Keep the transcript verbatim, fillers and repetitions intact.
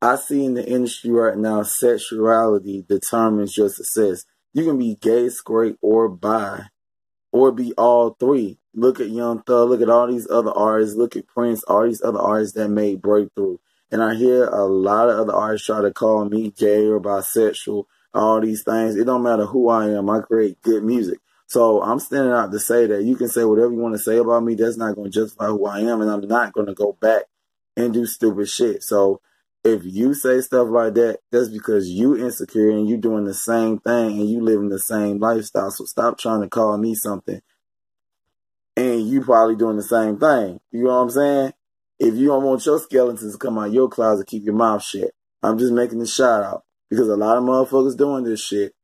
I see in the industry right now, sexuality determines your success. You can be gay, straight, or bi, or be all three. Look at Young Thug, look at all these other artists, look at Prince, all these other artists that made breakthrough. And I hear a lot of other artists try to call me gay or bisexual, all these things. It don't matter who I am. I create good music. So I'm standing out to say that you can say whatever you want to say about me. That's not going to justify who I am. And I'm not going to go back and do stupid shit. So if you say stuff like that, that's because you insecure and you doing the same thing and you living the same lifestyle. So stop trying to call me something and you probably doing the same thing. You know what I'm saying? If you don't want your skeletons to come out of your closet, keep your mouth shut. I'm just making this shout out because a lot of motherfuckers doing this shit